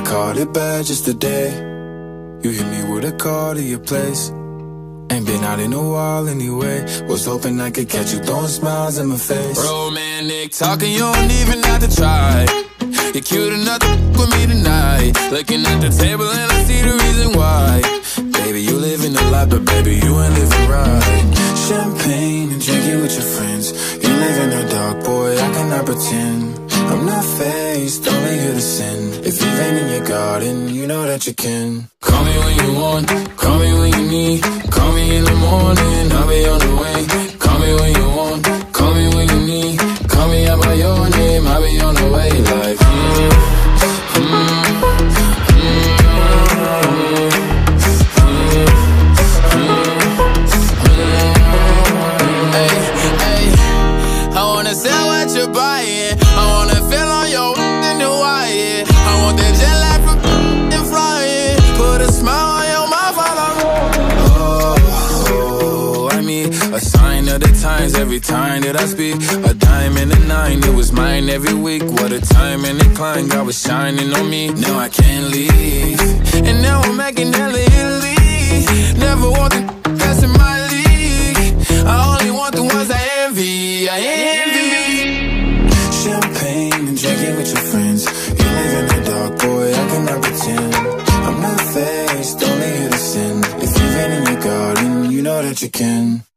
called it bad just today. You hit me with a call to your place. Ain't been out in a while anyway. Was hoping I could catch you throwing smiles in my face. Romantic talking, you don't even have to try. You're cute enough to with me tonight. Looking at the table and I see the reason why. Baby, you living a lot, but baby, you ain't living right. Champagne and drinking with your friends. You live in the dark, boy, I cannot pretend. I'm not faced, only here to sin. If you've been in your garden, you know that you can. Call me when you want, call me when you need. Call me in the morning, I'll be on the way. Call me when you want, call me when you need. Call me out by your name, I'll be on the way. Like, I wanna sell what you're buying. I wanna feel on your in the wire. I want that jet lag from and flying. Put a smile on your mouth while I'm oh, I mean, a sign of the times every time that I speak. A dime and a nine, it was mine every week. What a time and a climb, God was shining on me. Now I can't leave, and now I'm making hella Italy. Never want the best in my league. I only want the ones I envy. I envy. Champagne and drinking with your friends. You live in the dark, boy, I cannot pretend. I'm not faced, only here to sin. If you've been in your garden, you know that you can.